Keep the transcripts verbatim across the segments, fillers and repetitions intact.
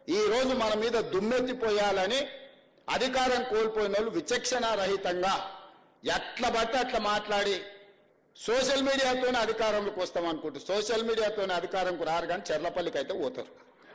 ఈ రోజు మన మీద దుమ్మెత్తిపోయాలని అధికారం కోల్పోయిన వాళ్ళు విచక్షణ రహితంగా ఎట్లా పడితే అట్లా మాట్లాడి సోషల్ మీడియాతోనే అధికారంలోకి వస్తాం అనుకుంటూ సోషల్ మీడియాతోనే అధికారంకు రారు కానీ చెర్లపల్లికి అయితే పోతారు.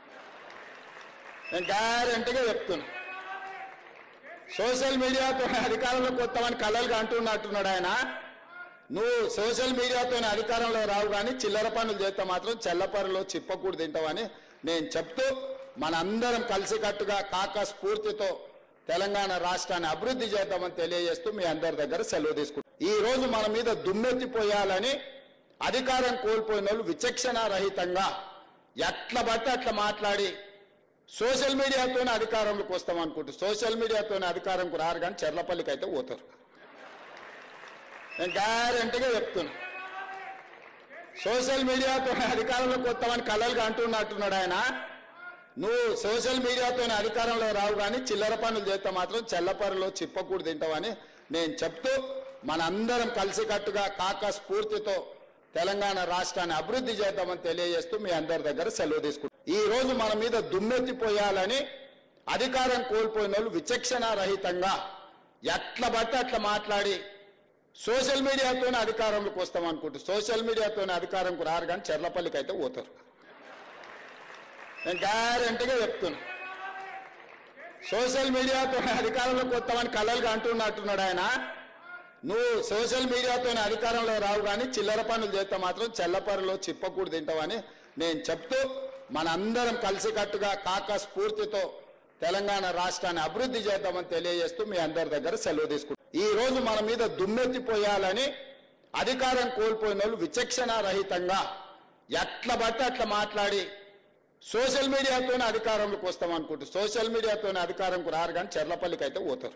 నేను గ్యారెంటీగా చెప్తున్నా. సోషల్ మీడియాతోనే అధికారంలోకి వస్తామని కలలుగా అంటున్నట్టున్నాడు ఆయన. నువ్వు సోషల్ మీడియాతోనే అధికారంలో రావు కానీ చిల్లర పనులు చేస్తే మాత్రం చెల్లపరలో చిప్పకూడు తింటావని నేను చెప్తూ మనందరం కలిసికట్టుగా కాక స్ఫూర్తితో తెలంగాణ రాష్ట్రాన్ని అభివృద్ధి చేద్దామని తెలియజేస్తూ మీ అందరి దగ్గర సెలవు తీసుకుంటాం. ఈ రోజు మన మీద దుమ్మెత్తిపోయాలని అధికారం కోల్పోయిన వాళ్ళు విచక్షణ రహితంగా ఎట్లా పడితే అట్లా మాట్లాడి సోషల్ మీడియాతోనే అధికారంలోకి వస్తాం అనుకుంటూ సోషల్ మీడియాతోనే అధికారంకు రారు కానీ చెర్లపల్లికి అయితే పోతారు. నేను గ్యారెంటీగా చెప్తున్నా. సోషల్ మీడియాతోనే అధికారంలోకి వస్తామని కలలుగా అంటున్నట్టున్నాడు ఆయన. నువ్వు సోషల్ మీడియాతోనే అధికారంలో రావు కానీ చిల్లర పనులు చేస్తే మాత్రం చెల్లపరలో చిప్పకూడు తింటావని నేను చెప్తూ మనందరం కలిసికట్టుగా కాక స్ఫూర్తితో తెలంగాణ రాష్ట్రాన్ని అభివృద్ధి చేద్దామని తెలియజేస్తూ మీ అందరి దగ్గర సెలవు తీసుకుంటాం. ఈ రోజు మన మీద దుమ్మెత్తిపోయాలని అధికారం కోల్పోయిన వాళ్ళు విచక్షణ రహితంగా ఎట్లా పడితే అట్లా మాట్లాడి సోషల్ మీడియాతోనే అధికారంలోకి వస్తాం అనుకుంటూ సోషల్ మీడియాతోనే అధికారంకు రారు కానీ చెర్లపల్లికి అయితే పోతారు. నేను గ్యారెంటీగా చెప్తున్నా. సోషల్ మీడియాతోనే అధికారంలోకి వస్తామని కలలుగా అంటున్నట్టున్నాడు ఆయన. నువ్వు సోషల్ మీడియాతోనే అధికారంలో రావు కానీ చిల్లర పనులు చేస్తే మాత్రం చెల్లపరలో చిప్పకూడు తింటావని నేను చెప్తూ మనందరం కలిసికట్టుగా కాక స్ఫూర్తితో తెలంగాణ రాష్ట్రాన్ని అభివృద్ధి చేద్దామని తెలియజేస్తూ మీ అందరి దగ్గర సెలవు తీసుకుంటాం. ఈ రోజు మన మీద దుమ్మెత్తిపోయాలని అధికారం కోల్పోయిన వాళ్ళు విచక్షణ రహితంగా ఎట్లా పడితే అట్లా మాట్లాడి సోషల్ మీడియాతోనే అధికారంలోకి వస్తాం అనుకుంటూ సోషల్ మీడియాతోనే అధికారంకు రారు కానీ చెర్లపల్లికి అయితే పోతారు.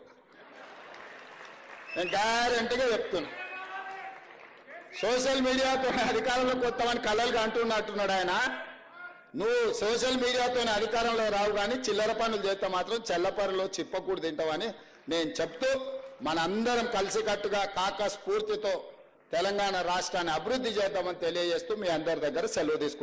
నేను గ్యారెంటీగా చెప్తున్నా. సోషల్ మీడియాతోనే అధికారంలోకి వస్తామని కలలుగా అంటున్నట్టున్నాడు ఆయన. నువ్వు సోషల్ మీడియాతోనే అధికారంలో రావు కానీ చిల్లర పనులు చేస్తే మాత్రం చెల్లపరలో చిప్పకూడు తింటావని నేను చెప్తూ మనందరం కలిసికట్టుగా కాక స్ఫూర్తితో తెలంగాణ రాష్ట్రాన్ని అభివృద్ధి చేద్దామని తెలియజేస్తూ మీ అందరి దగ్గర సెలవు తీసుకుంటాం.